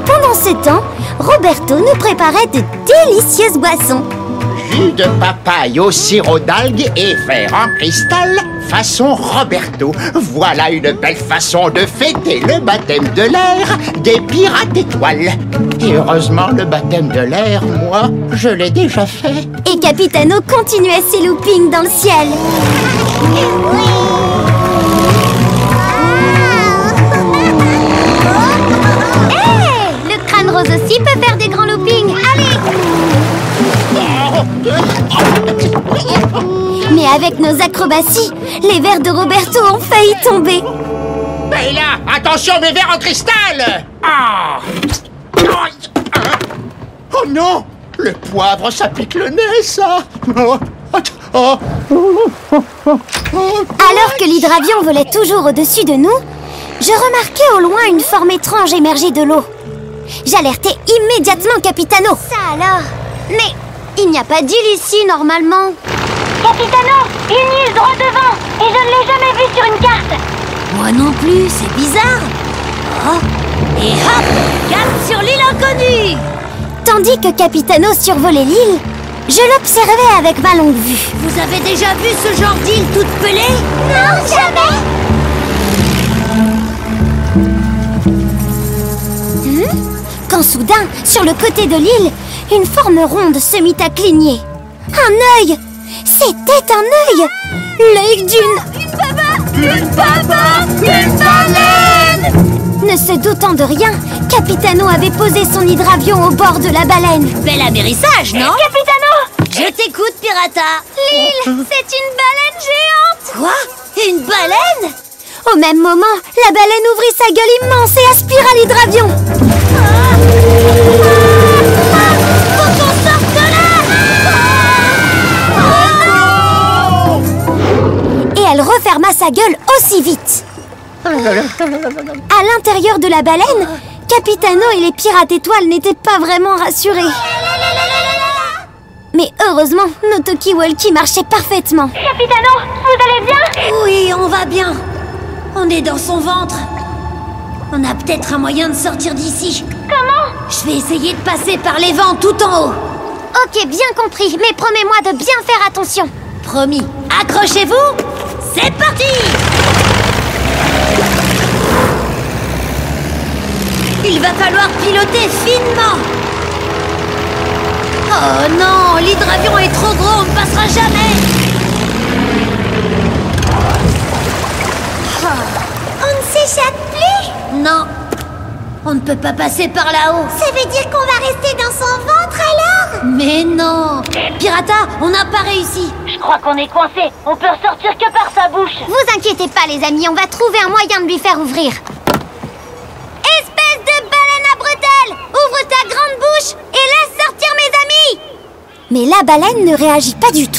pendant ce temps, Roberto nous préparait de délicieuses boissons. Jus de papaye au sirop d'algues et verre en cristal façon Roberto. Voilà une belle façon de fêter le baptême de l'air des pirates étoiles. Et heureusement, le baptême de l'air, moi, je l'ai déjà fait. Et Capitano continuait ses loopings dans le ciel. Hey, le crâne rose aussi peut faire des grands loopings. Allez! Mais avec nos acrobaties, les verres de Roberto ont failli tomber. Mais là, attention mes verres en cristal! Ah! Oh non! Le poivre, ça pique le nez, ça! Alors que l'hydravion volait toujours au-dessus de nous, je remarquai au loin une forme étrange émerger de l'eau. J'alertai immédiatement Capitano. Ça alors? Mais il n'y a pas d'île ici, normalement. Capitano, une île droit devant, et je ne l'ai jamais vue sur une carte. Moi non plus, c'est bizarre. Oh, et hop, cap sur l'île inconnue. Tandis que Capitano survolait l'île, je l'observais avec ma longue vue. Vous avez déjà vu ce genre d'île toute pelée? Non, jamais. Quand soudain, sur le côté de l'île, une forme ronde se mit à cligner. Un œil! C'était un œil! L'œil d'une... Une baleine! Ne se doutant de rien, Capitano avait posé son hydravion au bord de la baleine. Bel amérissage, non? Capitano! Je t'écoute, Pirata. L'île, c'est une baleine géante! Quoi? Une baleine? Au même moment, la baleine ouvrit sa gueule immense et aspira l'hydravion. Faut qu'on sorte de là! Et elle referma sa gueule aussi vite. À l'intérieur de la baleine, Capitano et les pirates étoiles n'étaient pas vraiment rassurés. Mais heureusement, nos talkie-walkie marchaient parfaitement. Capitano, vous allez bien? Oui, on va bien. On est dans son ventre. On a peut-être un moyen de sortir d'ici. Comment? Je vais essayer de passer par les vents tout en haut. Ok, bien compris, mais promets-moi de bien faire attention. Promis. Accrochez-vous. C'est parti! Il va falloir piloter finement. Oh non, l'hydravion est trop gros, on ne passera jamais. On ne s'échappe plus? Non, on ne peut pas passer par là-haut. Ça veut dire qu'on va rester dans son ventre alors? Mais non! Pirata, on n'a pas réussi. Je crois qu'on est coincé. On peut ressortir que par sa bouche. Vous inquiétez pas les amis, on va trouver un moyen de lui faire ouvrir. Espèce de baleine à bretelles! Ouvre ta grande bouche et laisse sortir mes amis! Mais la baleine ne réagit pas du tout.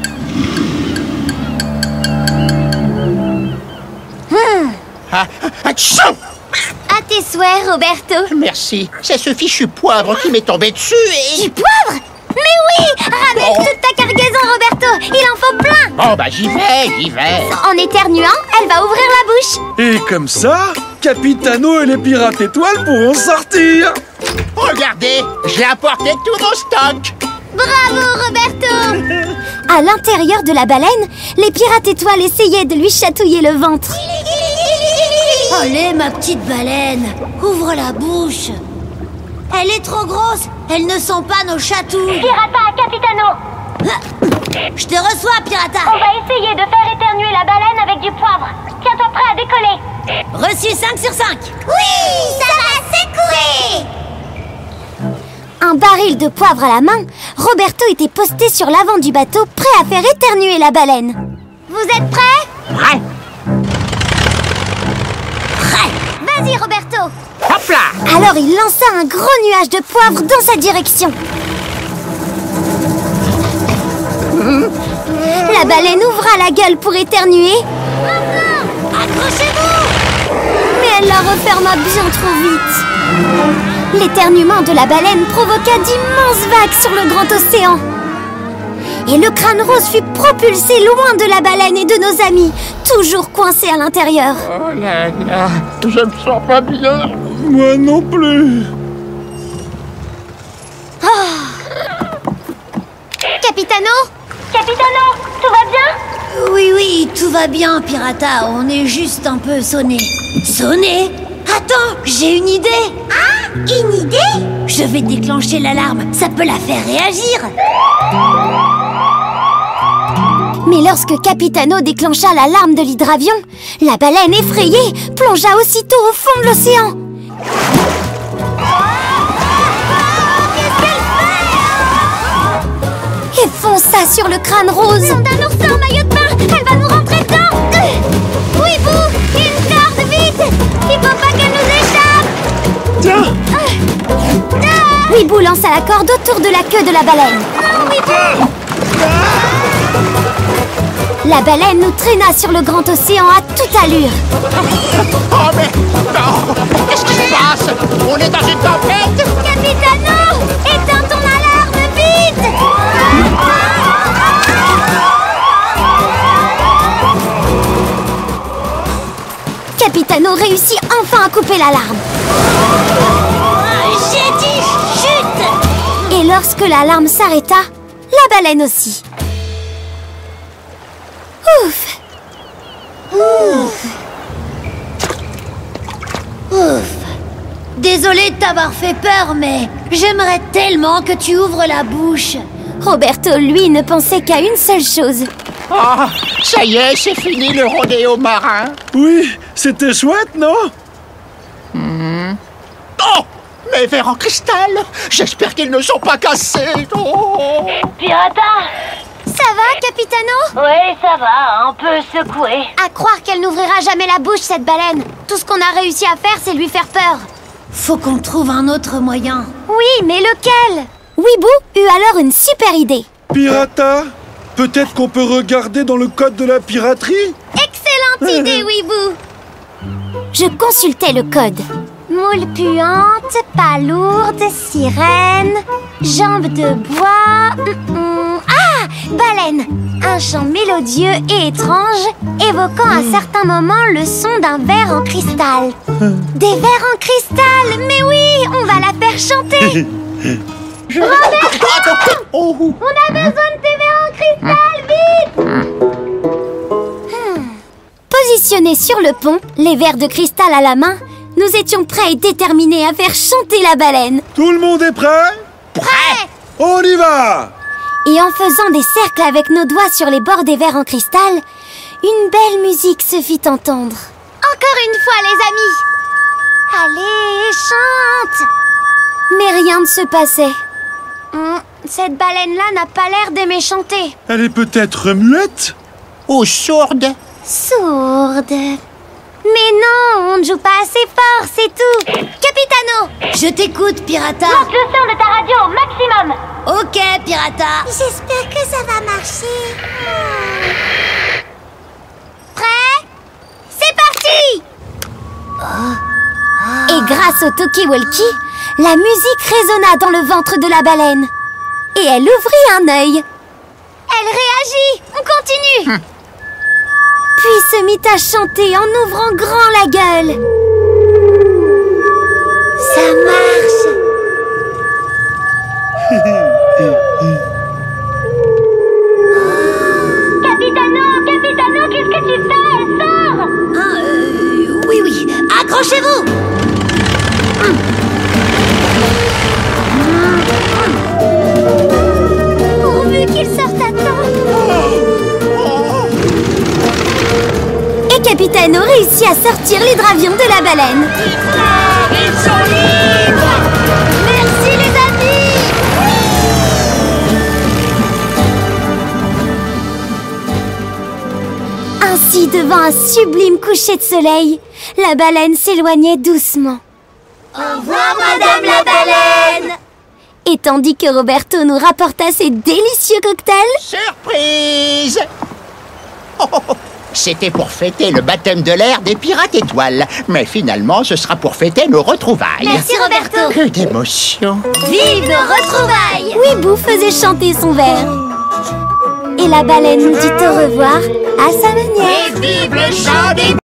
Atchou! À tes souhaits, Roberto. Merci, c'est ce fichu poivre qui m'est tombé dessus et... Du poivre? Mais oui! Ramène toute ta cargaison, Roberto! Il en faut plein! Bon bah j'y vais. En éternuant, elle va ouvrir la bouche. Et comme ça, Capitano et les pirates étoiles pourront sortir. Regardez, j'ai apporté tout mon stock. Bravo, Roberto! À l'intérieur de la baleine, les pirates étoiles essayaient de lui chatouiller le ventre. Allez, ma petite baleine, ouvre la bouche. Elle est trop grosse, elle ne sent pas nos chatouilles. Pirata, Capitano! Je te reçois, Pirata. On va essayer de faire éternuer la baleine avec du poivre. Tiens-toi prêt à décoller. Reçu 5 sur 5. Oui, ça va secouer. Un baril de poivre à la main, Roberto était posté sur l'avant du bateau, prêt à faire éternuer la baleine. Vous êtes prêts? Ouais. Vas-y, Roberto! Hop là! Alors il lança un gros nuage de poivre dans sa direction. La baleine ouvra la gueule pour éternuer. Accrochez-vous! Mais elle la referma bien trop vite. L'éternuement de la baleine provoqua d'immenses vagues sur le grand océan. Et le crâne rose fut propulsé loin de la baleine et de nos amis, toujours coincés à l'intérieur. Oh là là, je me sens pas bien. Moi non plus. Capitano? Capitano, tout va bien? Oui, tout va bien, Pirata. On est juste un peu sonné. Sonné? Attends, j'ai une idée. Ah, une idée? Je vais déclencher l'alarme. Ça peut la faire réagir. Mais lorsque Capitano déclencha l'alarme de l'hydravion, la baleine effrayée plongea aussitôt au fond de l'océan. Et fonça sur le crâne rose. Nom d'un oursin en maillot de bain, elle va nous rentrer dedans. Oui, vous, une corde, vite. Il faut pas qu'elle nous échappe. Tiens! Weeboo lança la corde autour de la queue de la baleine. Non, Weeboo. La baleine nous traîna sur le grand océan à toute allure. Oh mais... non. Qu'est-ce qui se passe? On est dans une tempête? Capitano, éteins ton alarme, vite. Capitano réussit enfin à couper l'alarme. J'ai dit chute. Et lorsque l'alarme s'arrêta, la baleine aussi. Ouf! Désolée de t'avoir fait peur, mais j'aimerais tellement que tu ouvres la bouche. Roberto, lui, ne pensait qu'à une seule chose. Oh, ça y est, c'est fini le rodéo marin. Oui, c'était chouette, non? Oh, mes verres en cristal. J'espère qu'ils ne sont pas cassés. Oh. Pirata. Ça va, Capitano? Oui, ça va, un peu secoué. À croire qu'elle n'ouvrira jamais la bouche, cette baleine. Tout ce qu'on a réussi à faire, c'est lui faire peur. Faut qu'on trouve un autre moyen. Oui, mais lequel? Weeboo eut alors une super idée. Pirata? Peut-être qu'on peut regarder dans le code de la piraterie? Excellente idée, Weeboo. Je consultais le code. Moule puante, pas lourde, sirène, jambes de bois... Ah, baleine. Un chant mélodieux et étrange, évoquant à certains moments le son d'un verre en cristal. Des verres en cristal, mais oui, on va la faire chanter. Oh. On a besoin de tes verres en cristal, vite! Positionnés sur le pont, les verres de cristal à la main, nous étions prêts et déterminés à faire chanter la baleine. Tout le monde est prêt? Prêt? On y va! Et en faisant des cercles avec nos doigts sur les bords des verres en cristal, une belle musique se fit entendre. Encore une fois, les amis! Allez, chante! Mais rien ne se passait. Cette baleine-là n'a pas l'air d'aimer chanter. Elle est peut-être muette? Ou sourde? Sourde. Mais non, on ne joue pas assez fort, c'est tout. Capitano! Je t'écoute, Pirata. Monte le son de ta radio au maximum. Ok, Pirata. J'espère que ça va marcher. Prêt? C'est parti! Et grâce au talkie-walkie, la musique résonna dans le ventre de la baleine. Et elle ouvrit un œil. Elle réagit. On continue. Puis se mit à chanter en ouvrant grand la gueule. Ça marche. Capitano, qu'est-ce que tu fais? Elle sort. Oui, accrochez-vous. Pourvu qu'il sorte à temps. Et Capitano réussit à sortir l'hydravion de la baleine. Ils sont libres! Merci les amis! Ainsi, devant un sublime coucher de soleil, la baleine s'éloignait doucement. Au revoir, Madame la baleine. Et tandis que Roberto nous rapporta ses délicieux cocktails, Surprise! Oh, oh, oh. C'était pour fêter le baptême de l'air des pirates étoiles. Mais finalement, ce sera pour fêter nos retrouvailles. Merci, Roberto. Que d'émotion! Vive nos retrouvailles. Weeboo faisait chanter son verre. Et la baleine nous dit au revoir à sa manière. Et vive le chant des